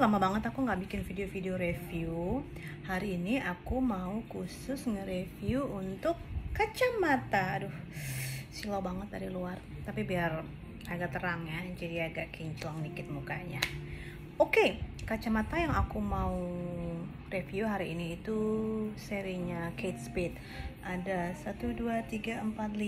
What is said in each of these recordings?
lama banget aku nggak bikin video-video review. Hari ini aku mau khusus nge-review untuk kacamata. Aduh, silau banget dari luar. Tapi biar agak terang ya, jadi agak kinclong dikit mukanya. Oke, kacamata yang aku mau review hari ini itu serinya Kate Spade. Ada 1, 2, 3, 4, 5, 6, 7,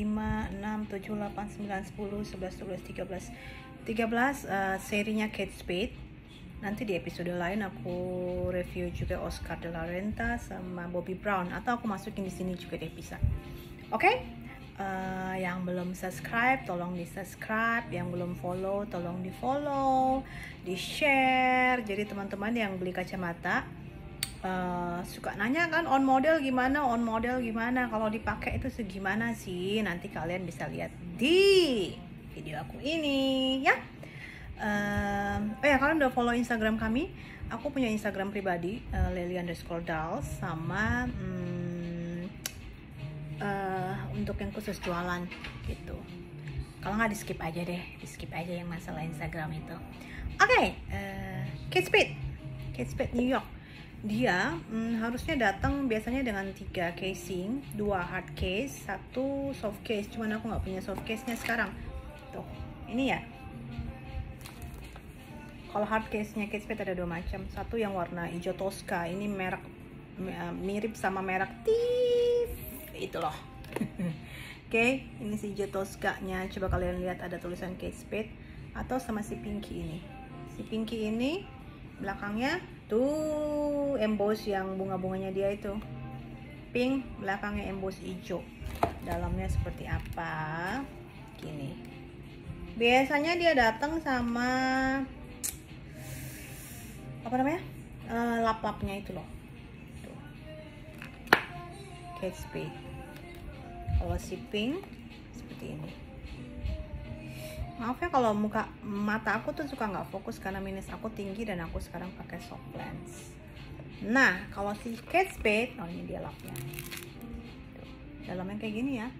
8, 9, 10, 11, 12, 13 serinya Kate Spade. Nanti di episode lain aku review juga Oscar de la Renta sama Bobbi Brown, atau aku masukin di sini juga deh bisa. Oke? Yang belum subscribe tolong di subscribe, yang belum follow tolong di follow, di share. Jadi teman-teman yang beli kacamata suka nanya kan on model gimana, kalau dipakai itu segimana sih, nanti kalian bisa lihat di video aku ini ya. Kalian udah follow Instagram kami. Aku punya Instagram pribadi Lely_Dolls sama untuk yang khusus jualan gitu. Kalau nggak di skip aja yang masalah Instagram itu. Oke, Kate Spade New York. Dia harusnya datang biasanya dengan 3 casing, 2 hard case, 1 soft case. Cuman aku nggak punya soft case-nya sekarang. Tuh, ini ya. Kalau hard case-nya Kate Spade ada 2 macam. Satu yang warna hijau Tosca. Ini merek mirip sama merek itu loh. Oke, ini si hijau Tosca-nya. Coba kalian lihat ada tulisan Kate Spade. Atau sama si pinky ini. Si pinky ini belakangnya tuh emboss yang bunga-bunganya dia itu. Pink, belakangnya emboss hijau. Dalamnya seperti apa? Gini. Biasanya dia datang sama lap-lapnya itu loh. Tuh. Kate Spade. Kalau si pink seperti ini. Maaf ya kalau mata aku tuh suka nggak fokus karena minus aku tinggi dan aku sekarang pakai soft lens. Nah, kalau si Kate Spade, ini dia lapnya. Tuh. Dalamnya kayak gini ya.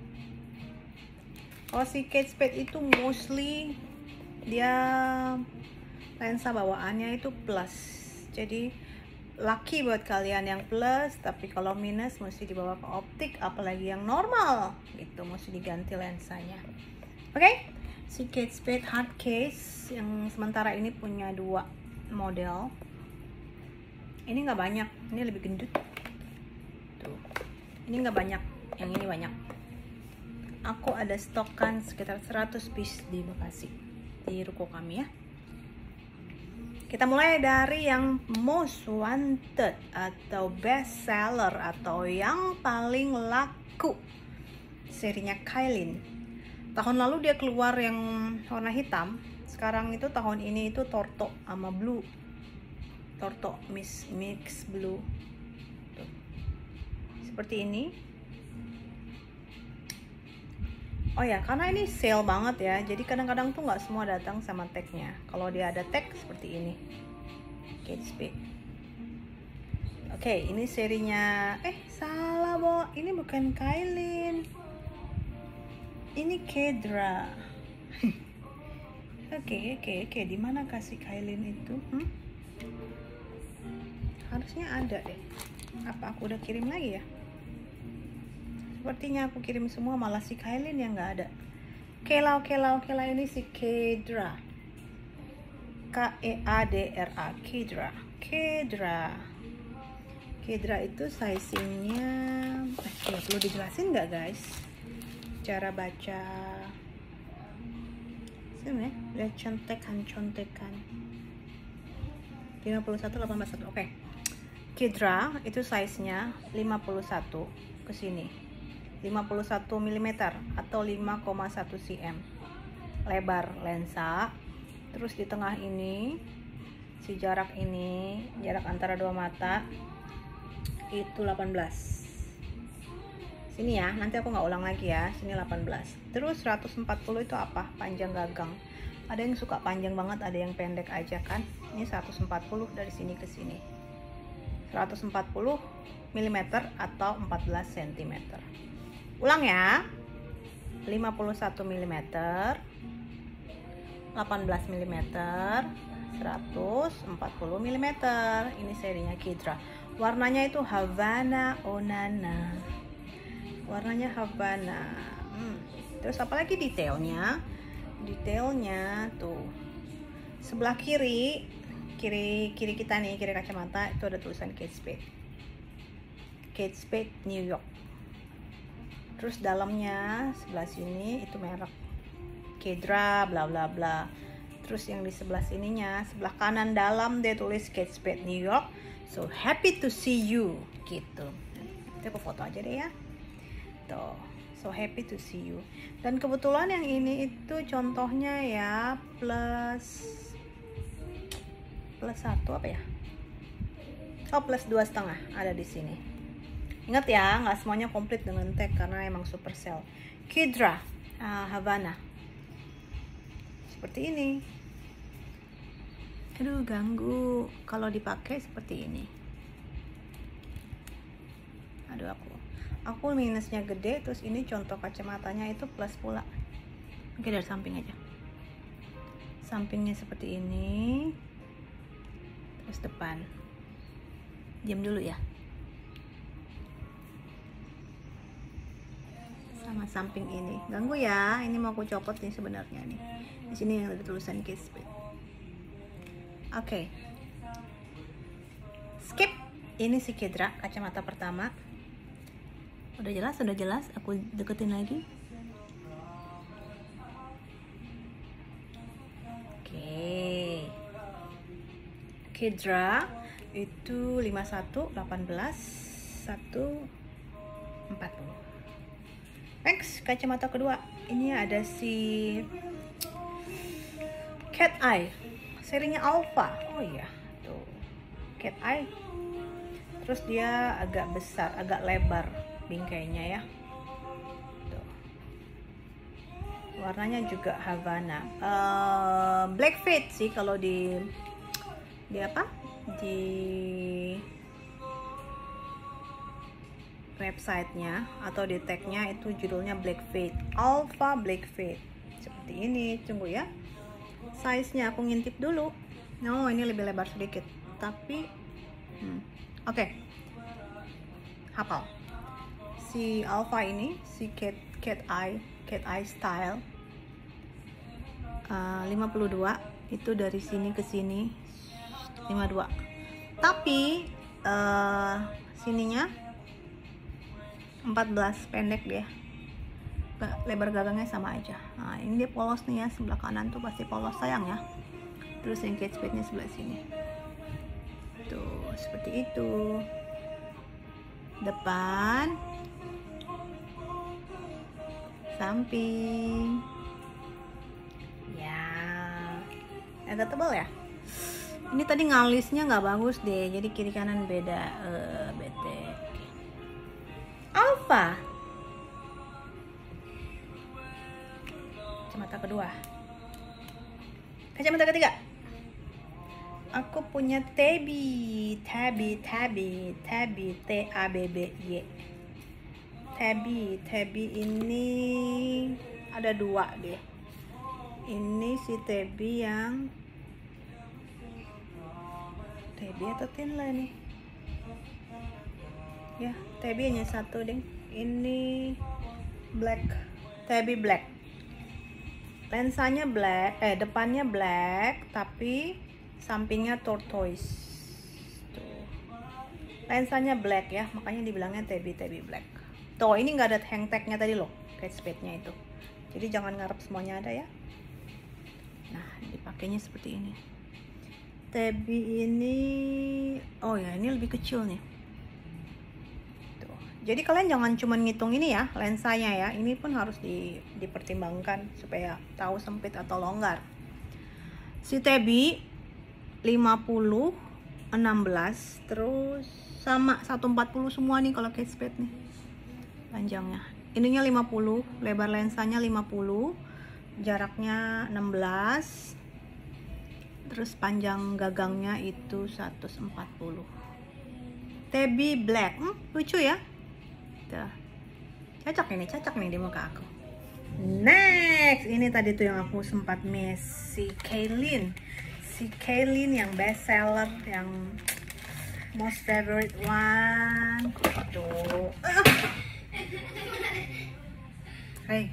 Kalau si Kate Spade itu mostly dia lensa bawaannya itu plus. Jadi lucky buat kalian yang plus, tapi kalau minus mesti dibawa ke optik, apalagi yang normal gitu mesti diganti lensanya. Oke? Si Kate Spade hard case yang sementara ini punya 2 model. Ini nggak banyak, ini lebih gendut. Tuh. Ini nggak banyak, yang ini banyak. Aku ada stokan sekitar 100 piece di Bekasi, di ruko kami ya. Kita mulai dari yang most wanted atau best seller atau yang paling laku, serinya Kailin. Tahun lalu dia keluar yang warna hitam. Sekarang itu tahun ini itu Torto sama blue. Torto mix blue. Tuh. Seperti ini. Oh ya, karena ini sale banget ya, jadi kadang-kadang tuh nggak semua datang sama tagnya. Kalau dia ada tag seperti ini, Kate Spade. Oke, ini serinya, salah Bo, ini bukan Kailin, ini Kedra. Oke, di mana kasih Kailin itu? Harusnya ada deh. Apa aku udah kirim lagi ya? Sepertinya aku kirim semua, malah si Kailin yang nggak ada. Kela ini si Kedra. Keadra. Kedra itu sizingnya perlu dijelasin nggak guys? Cara baca sini ya, lihat contekan 51, 18. Oke. Kedra itu size-nya 51 ke sini. 51 mm atau 5,1 cm lebar lensa. Terus di tengah ini si jarak antara 2 mata itu 18. Sini ya, nanti aku nggak ulang lagi ya. Sini 18. Terus 140 itu apa? Panjang gagang. Ada yang suka panjang banget, ada yang pendek aja kan. Ini 140 dari sini ke sini. 140 mm atau 14 cm. Ulang ya, 51 mm 18 mm, 140 mm. Ini serinya Kedra. Warnanya itu Havana Onana. Warnanya Havana. Terus apalagi detailnya? Detailnya tuh sebelah kiri kita nih, kiri kacamata itu ada tulisan Kate Spade New York. Terus dalamnya sebelah sini itu merek Kedra bla bla bla. Terus yang di sebelah sininya, sebelah kanan dalam dia tulis Kate Spade New York. So happy to see you gitu. Nanti aku foto aja deh ya. Tuh, so happy to see you. Dan kebetulan yang ini itu contohnya ya plus 1 apa ya? Oh, plus 2,5 ada di sini. Ingat ya, nggak semuanya komplit dengan tag karena emang supercell. Kedra Havana. Seperti ini. Aduh, ganggu kalau dipakai seperti ini. Aduh, aku minusnya gede, terus ini contoh kacamatanya itu plus pula. Oke, dari samping aja. Sampingnya seperti ini. Terus depan. Diam dulu ya. Sama samping ini. Ganggu ya. Ini mau aku copot nih sebenarnya nih. Di sini yang ada tulisan Kate Spade. Oke. Skip. Ini si Kedra kacamata pertama. Udah jelas. Aku deketin lagi. Oke. Kedra itu 51, 18, 140. Next, kacamata kedua. Ini ada si Cat Eye. Serinya Alpha. Oh iya, tuh. Cat Eye. Terus dia agak besar, agak lebar bingkainya ya. Tuh. Warnanya juga Havana. Black Fade sih kalau di websitenya atau di tagnya itu judulnya Black Fade, Alpha Black Fade. Seperti ini. Tunggu ya, size nya aku ngintip dulu. No, ini lebih lebar sedikit tapi oke. Hafal si Alpha ini, si cat eye style 52 itu dari sini ke sini 52, tapi sininya 14 pendek dia. Lebar gagangnya sama aja. Nah, ini dia polos nih ya, sebelah kanan tuh pasti polos, sayang ya. Terus yang Kate Spade nya sebelah sini tuh seperti itu. Depan, samping ya, agak tebal ya. Ini tadi ngalisnya nggak bagus deh, jadi kiri kanan beda. Bete. Alpha. Kacamata kedua. Kacamata ketiga. Aku punya Tabby, T-A-B-B-Y. Tabby ini ada dua deh. Ini si Tabby yang Tabby atau Tinla nih ya. Tabby hanya satu deh. Ini black, Tabby black. Lensanya black, depannya black tapi sampingnya tortoise. Tuh. Lensanya black ya, makanya dibilangnya Tabby black. Tuh, ini nggak ada hang tagnya tadi loh, Kate Spade-nya itu. Jadi jangan ngarep semuanya ada ya. Nah, dipakainya seperti ini. Tabby ini, oh ya, ini lebih kecil nih. Tuh. Jadi kalian jangan cuma ngitung ini ya, lensanya ya. Ini pun harus dipertimbangkan supaya tahu sempit atau longgar. Si Tabby 50, 16, terus sama 140 semua nih kalau Kate Spade nih. Panjangnya. Ininya 50, lebar lensanya 50, jaraknya 16. Terus panjang gagangnya itu 140. Tabby black. Lucu ya. Tuh. Cocok nih di muka aku. Next, ini tadi tuh yang aku sempat miss, si Kailyn yang best seller, yang most favorite one. Tuh. Hey.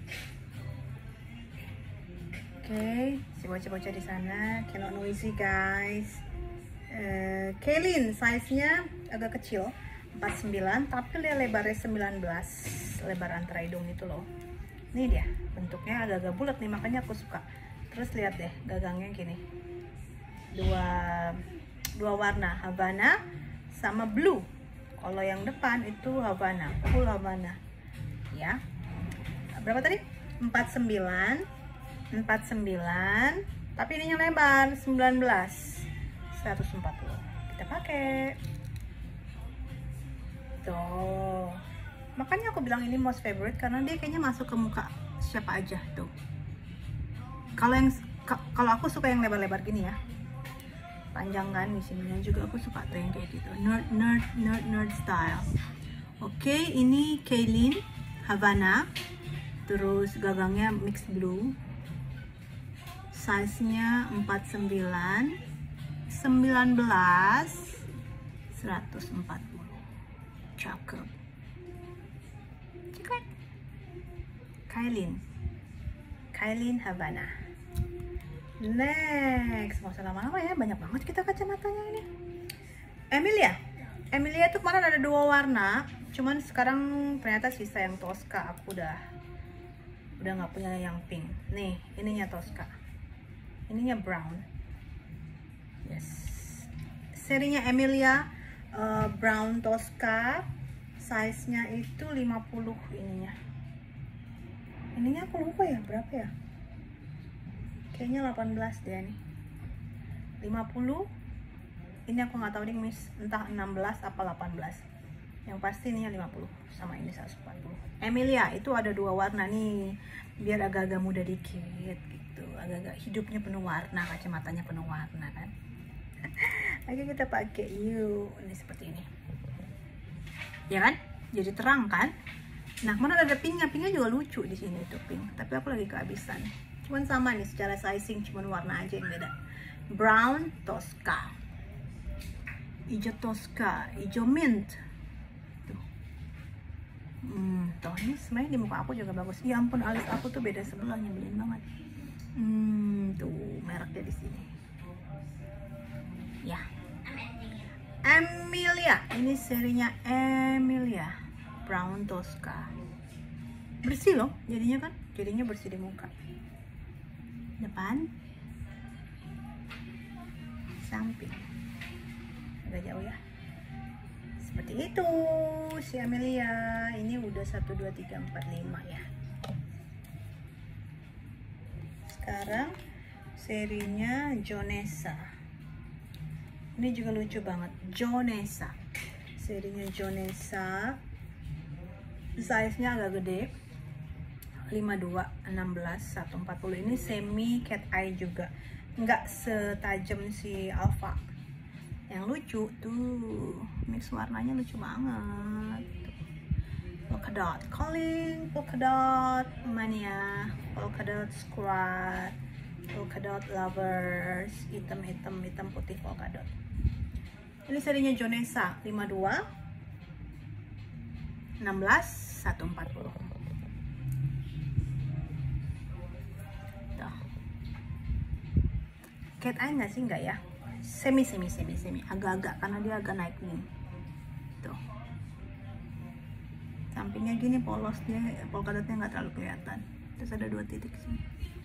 Oke, si bocah-bocah di sana, cannot noisy guys. Kailyn size-nya agak kecil, 49, tapi dia lebarnya 19, lebar antara hidung itu loh. Ini dia, bentuknya agak-agak bulat nih, makanya aku suka. Terus lihat deh, gagangnya gini. Dua warna, Havana sama blue. Kalau yang depan itu Havana, full Havana. Ya. Berapa tadi? 49, tapi ininya lebar 19, 140. Kita pakai. Tuh. Makanya aku bilang ini most favorite karena dia kayaknya masuk ke muka siapa aja tuh. Kalau aku suka yang lebar-lebar gini ya. Panjang kan di sininya juga aku suka tuh yang kayak gitu. Nerd style. Oke, ini Kailyn Havana. Terus gagangnya mix blue. Size-nya 49, 19, 140. Cakep. Cekret. Kailyn Havana. Next, nggak usah lama-lama ya, banyak banget kita kacamatanya ini. Emilia tuh kemarin ada 2 warna, cuman sekarang ternyata sisa yang Tosca. Aku udah nggak punya yang pink. Nih, ininya Tosca, ininya brown. Yes, serinya Emilia. Brown Tosca, size-nya itu 50 ininya. Ininya aku lupa ya, berapa ya? Kayaknya 18 dia nih. 50. Ini aku nggak tahu nih, miss, entah 16 apa 18. Yang pasti ininya 50 sama ini 140. Emilia itu ada 2 warna nih, biar agak-agak muda dikit gitu. Agak-agak hidupnya penuh warna, kacamatanya penuh warna kan. Oke, kita pakai yuk. Ini seperti ini, ya kan? Jadi terang kan? Nah, kemana ada pinknya juga lucu di sini tuh pink. Tapi aku lagi kehabisan. Cuman sama nih secara sizing, cuman warna aja yang beda. Brown Tosca, hijau Tosca, hijau mint. Tuh, tuh ini sebenarnya di muka aku juga bagus. Ya ampun, alis aku tuh beda sebelah, nyebelin banget. Tuh mereknya di sini. Ya. Emilia, ini serinya Emilia Brown Tosca. Bersih loh jadinya kan, jadinya bersih di muka. Depan, samping, agak jauh ya. Seperti itu si Emilia. Ini udah 1, 2, 3, 4, 5 ya. Sekarang serinya Jonesa. Ini juga lucu banget, Jonesa. Serinya Jonesa. Size-nya agak gede, 52, 16, 140. Ini semi cat eye juga, nggak setajam si Alpha. Yang lucu tuh, mix warnanya lucu banget. Polka dot calling, polka dot mania, polka dot squad, polka dot lovers, hitam putih polka dot. Ini serinya Jonesa, 52, 16, 140. Tuh. Cat eye nggak sih? Nggak ya? Semi, agak-agak, karena dia agak naik nih. Tuh. Sampingnya gini polos, dia polka dotnya nggak terlalu kelihatan. Terus ada 2 titik sini.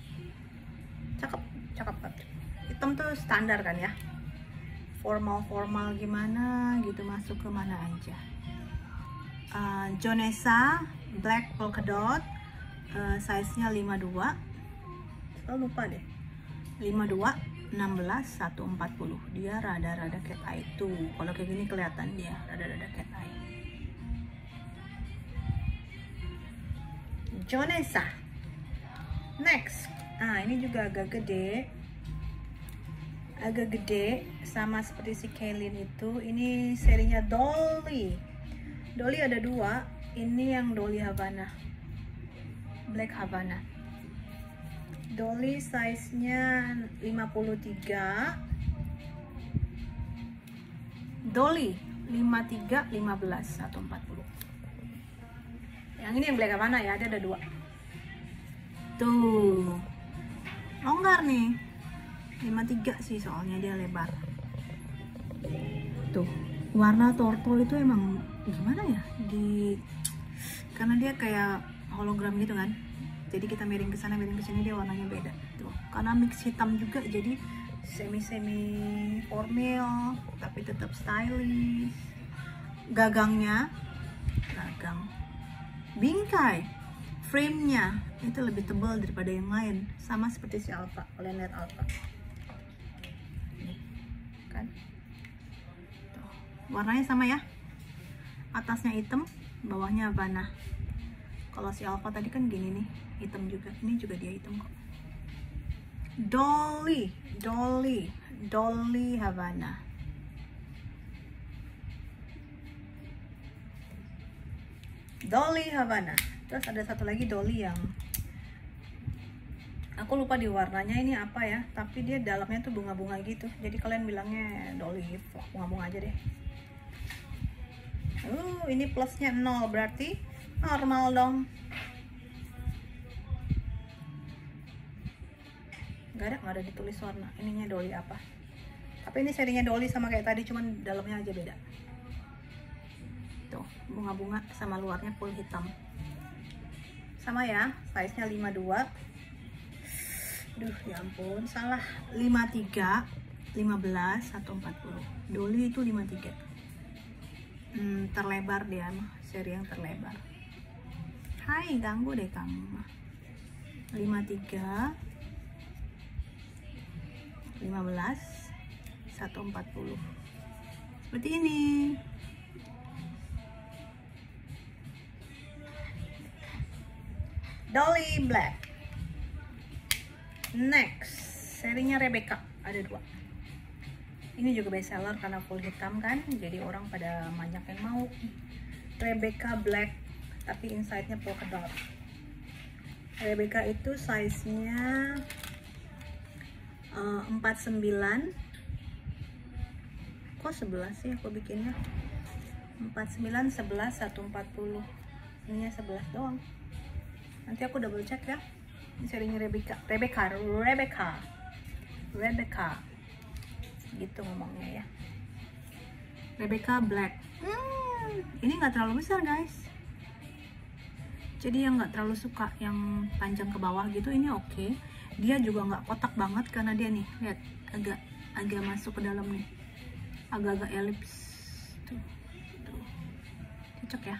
Cakep banget. Hitam tuh standar kan ya, formal gimana gitu, masuk ke mana aja. Jonesa black polka dot, size-nya 52. Saya lupa deh, 52, 16, 140. Dia rada-rada cat eye tuh. Kalau kayak gini kelihatan dia rada-rada cat eye. Jonesa. Next, ini juga agak gede, sama seperti si Kailyn itu. Ini serinya Dolly ada 2. Ini yang Dolly Havana. Black Havana. Dolly size-nya 53. Dolly 53, 15, 140. Yang ini yang Black Havana ya, ada 2. Tuh. Longgar nih. 53 sih soalnya dia lebar. Tuh. Warna torto itu emang gimana ya? Karena dia kayak hologram gitu kan. Jadi kita miring ke sana, miring ke sini, dia warnanya beda. Tuh. Karena mix hitam juga, jadi semi formal tapi tetap stylish. Gagang bingkai, frame-nya itu lebih tebal daripada yang lain, sama seperti si Alpha. Kalian lihat Alpha nih, kan? Tuh. Warnanya sama ya, atasnya hitam, bawahnya Havana. Kalau si Alpha tadi kan gini nih, hitam juga. Ini juga dia hitam kok. Dolly Havana. Dolly Havana. Terus ada satu lagi Dolly yang aku lupa di warnanya ini apa ya, tapi dia dalamnya tuh bunga-bunga gitu. Jadi kalian bilangnya Dolly bunga-bunga aja deh. Ini plusnya 0, berarti normal dong. Gak ada ditulis warna ininya Dolly apa. Tapi ini serinya Dolly sama kayak tadi, cuman dalamnya aja beda. Tuh, bunga-bunga sama luarnya full hitam. Sama ya, size nya 52. Duh ya ampun, salah. 53, 15, 140. Dolly itu 53. Terlebar dia mah, seri yang terlebar. Hai, ganggu deh kamu mah. 53, 15, 140. Seperti ini. Dolly Black. Next, serinya Rebecca, ada 2. Ini juga best seller karena full hitam kan, jadi orang pada banyak yang mau. Rebecca Black, tapi inside-nya polka dot. Rebecca itu size-nya 49. Kok 11 sih aku bikinnya? 49, 11, 140. Ininya 11 doang. Nanti aku double check ya. Ini serinya Rebecca gitu ngomongnya ya. Rebecca Black. Ini nggak terlalu besar guys, jadi yang nggak terlalu suka yang panjang ke bawah gitu, ini oke. Dia juga nggak kotak banget karena dia nih, lihat, agak masuk ke dalam nih, agak-agak elips tuh. Cocok ya,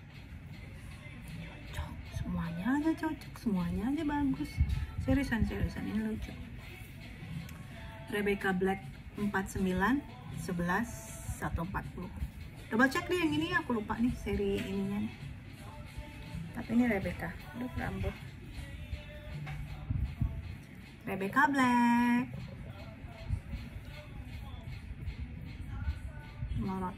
semuanya aja cocok, semuanya aja bagus. Seriusan ini lucu. Rebecca Black 49, 11, 140. Double check deh yang ini, aku lupa nih seri ininya nih. Tapi ini Rebecca. Aduh, rambut. Rebecca Black. Melorot.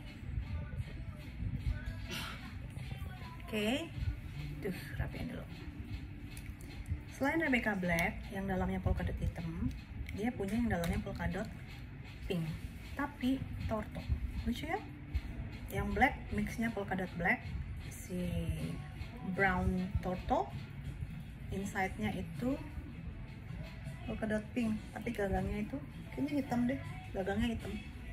Oke. Tuh, rapiin dulu. Selain Rebecca Black yang dalamnya polka dot hitam, dia punya yang dalamnya polka dot pink, tapi torto. Lucu ya? Yang black mixnya polka dot black, si brown torto, inside-nya itu polka dot pink, tapi gagangnya itu kayaknya hitam deh, gagangnya hitam.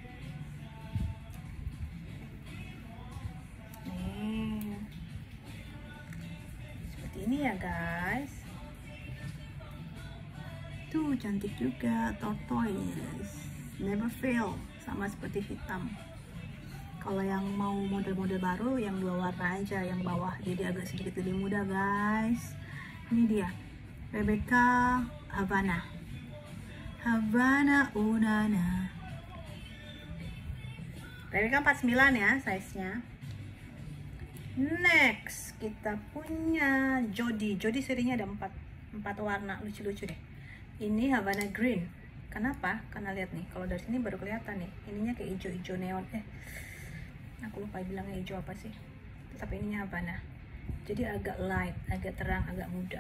Nih, seperti ini ya guys. Tuh cantik juga, tortoise, never fail, sama seperti hitam. Kalau yang mau model-model baru, yang 2 warna aja, yang bawah jadi agak sedikit lebih mudah guys. Ini dia Rebecca Havana Unana. Rebecca 49 ya size nya. Next kita punya Jody serinya ada 4 warna, lucu-lucu deh. Ini Havana Green. Kenapa? Karena lihat nih, kalau dari sini baru kelihatan nih, ininya kayak hijau-hijau neon. Aku lupa bilangnya hijau apa sih, tapi ininya Havana. jadi agak light, agak terang, agak muda.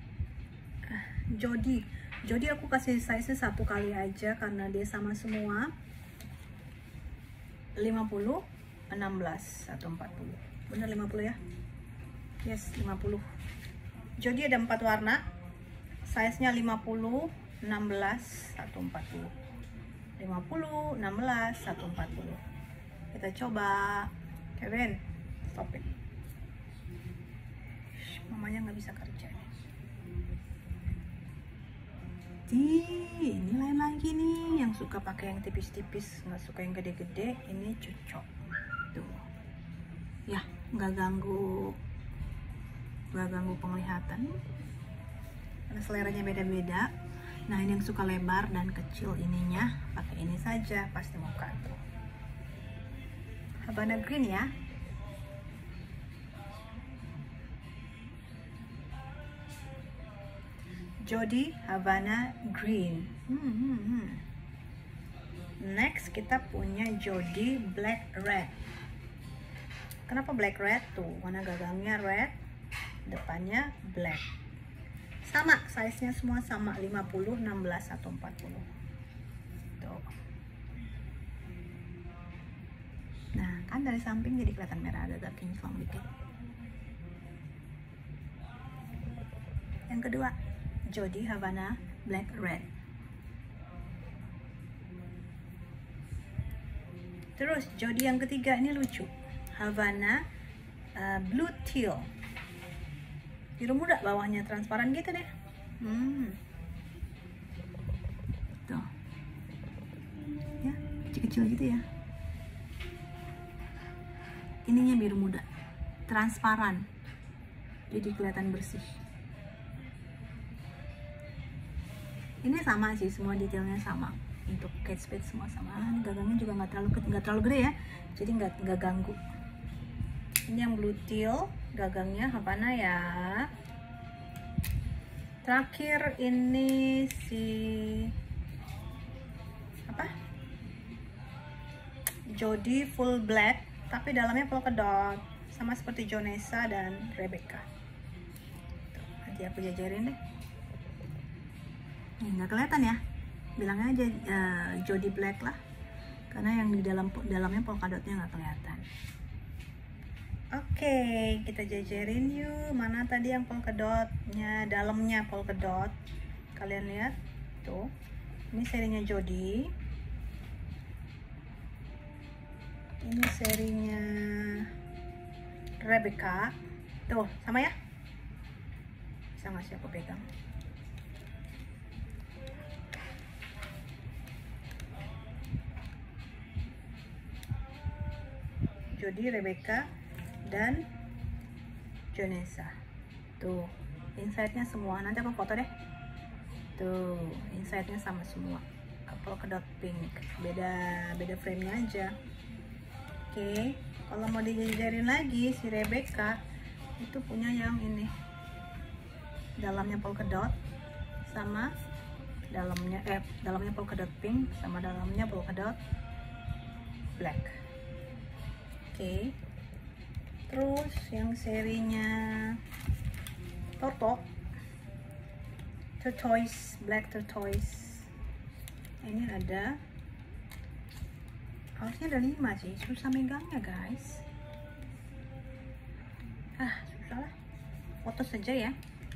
Jody aku kasih size 1 kali aja karena dia sama semua. 50, 16 atau 40. Bener 50 ya? Yes, 50. Jody ada 4 warna. Size-nya 50, 16 atau 40. 50, 16 atau 40. Kita coba. Kevin, stop it. Mamanya nggak bisa kerja. Ini lain lagi nih, yang suka pakai yang tipis-tipis, nggak suka yang gede-gede, ini cocok. Tuh, ya nggak ganggu penglihatan. Karena seleranya beda-beda. Nah, ini yang suka lebar dan kecil ininya, pakai ini saja pasti muka tuh. Havana Green ya. Jody Havana Green. Next kita punya Jody Black Red. Kenapa Black Red? Tuh, warna gagangnya red, depannya black. Sama, size-nya semua sama, 50, 16 atau 40. Tuh. Nah, kan dari samping jadi kelihatan merah, agak kinclong dikit. Yang kedua, Jody Havana Black Red. Terus Jody yang ketiga ini lucu, Havana Blue Teal. Biru muda, bawahnya transparan gitu deh. Tuh, ya kecil-kecil gitu ya. Ininya biru muda, transparan, jadi kelihatan bersih. Ini sama sih, semua detailnya sama. Untuk Kate Spade semua sama. Gagangnya juga nggak terlalu gede ya, jadi nggak ganggu. Ini yang Blue Teal, gagangnya Havana ya. Terakhir ini si apa? Jody Full Black, tapi dalamnya polka dot, sama seperti Jonesa dan Rebecca. Tuh, nanti aku jajarin deh. Nggak kelihatan ya, bilangnya aja Jody Black lah, karena yang di dalamnya polka dotnya nggak kelihatan. Oke, kita jajarin yuk. Mana tadi yang polka dotnya, dalamnya polka dot, kalian lihat tuh. Ini serinya Jody, ini serinya Rebecca. Tuh sama ya, bisa nggak sih aku pegang? Jody, Rebecca, dan Jonesa. Tuh, inside-nya semua. Nanti aku foto deh. Tuh, inside-nya sama semua. Polka dot pink. Beda frame-nya aja. Oke, kalau mau dijajarin lagi si Rebecca itu punya yang ini. Dalamnya polka dot sama dalamnya polka dot pink sama dalamnya polka dot black. Oke. Terus yang serinya Tortoise, Black Tortoise. Ini harusnya ada 5 sih, susah megangnya guys. Susah lah, foto saja ya.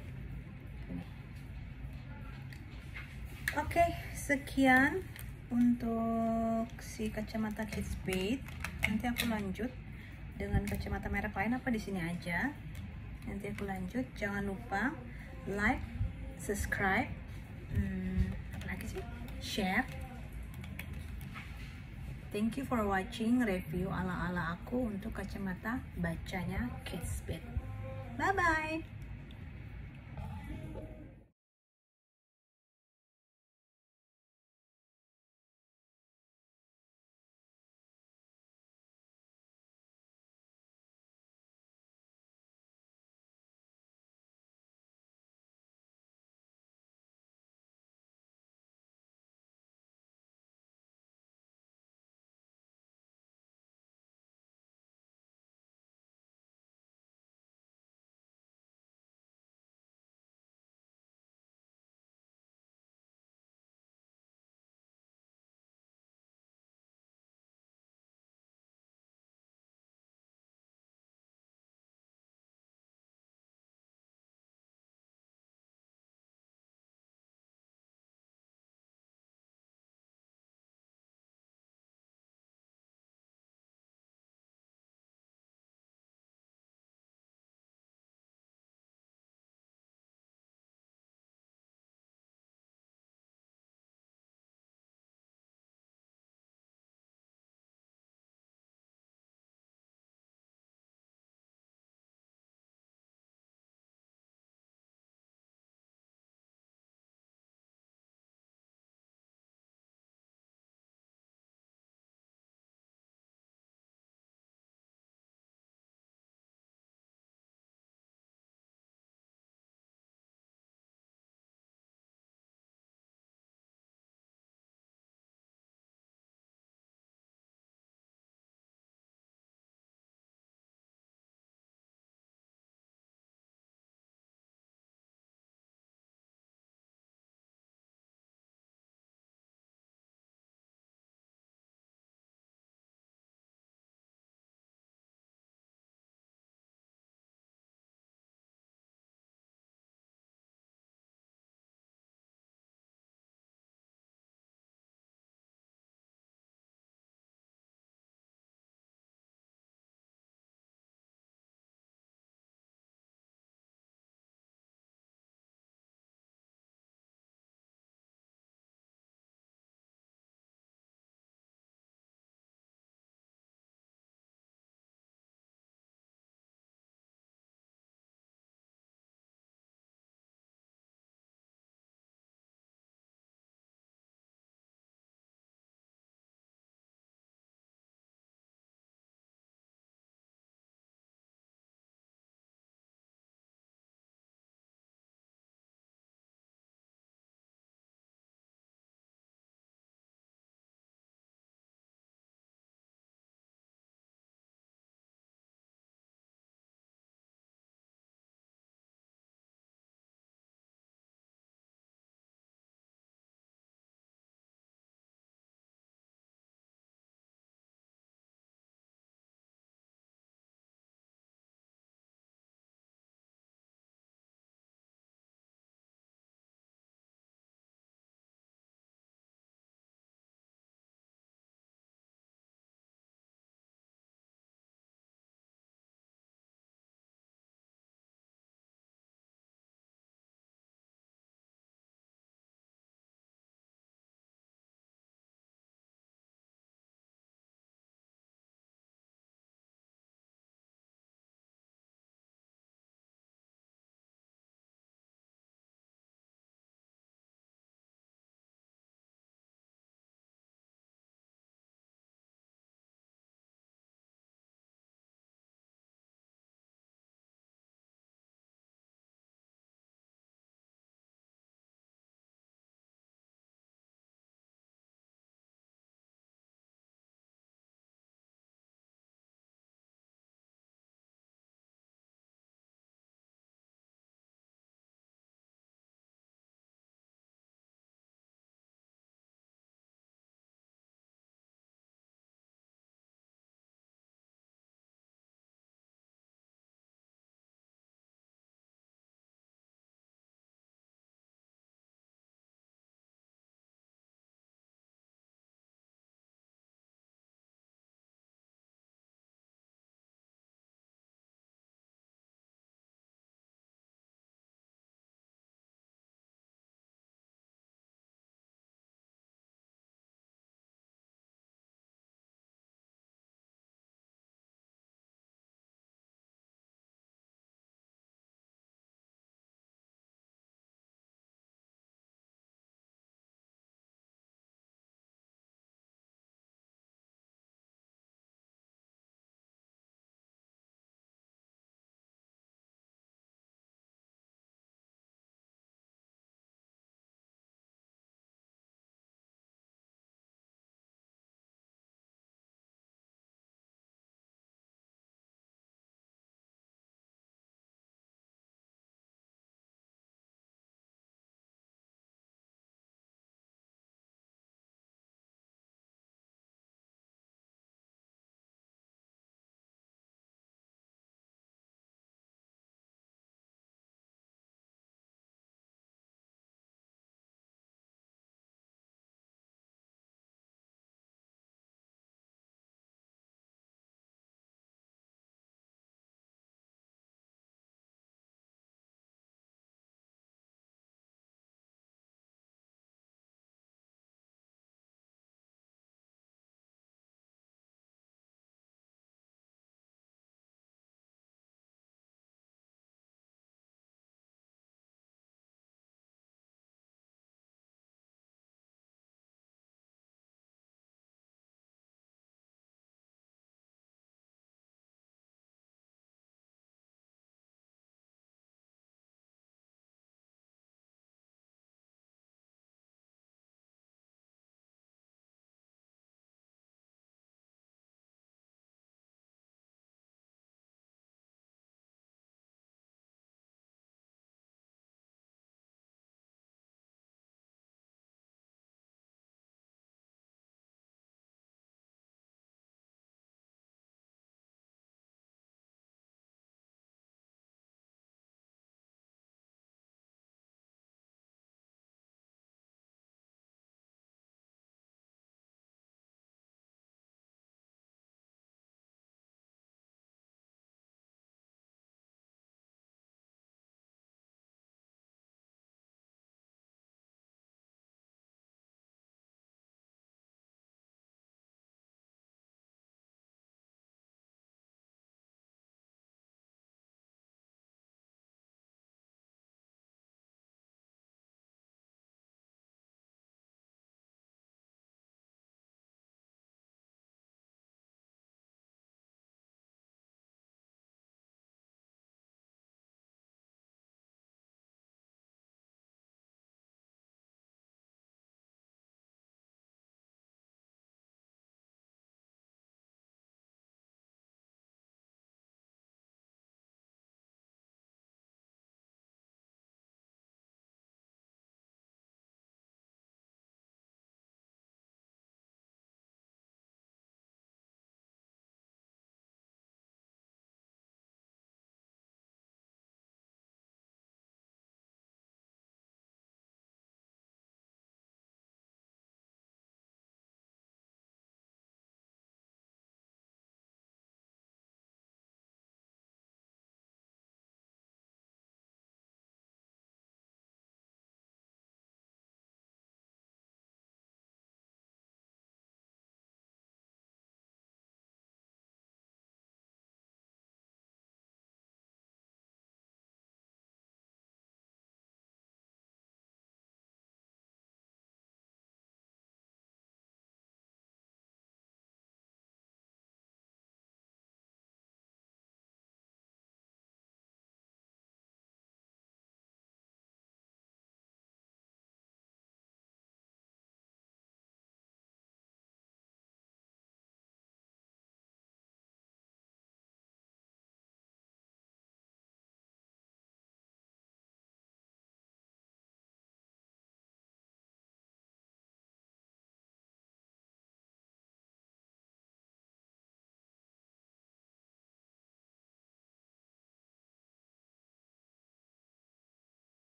Oke, sekian untuk si kacamata Kate Spade. Nanti aku lanjut dengan kacamata merek lain apa di sini aja. Nanti aku lanjut. Jangan lupa like, subscribe, apa lagi sih? Share. Thank you for watching review ala-ala aku untuk kacamata bacanya Kate Spade. Bye bye.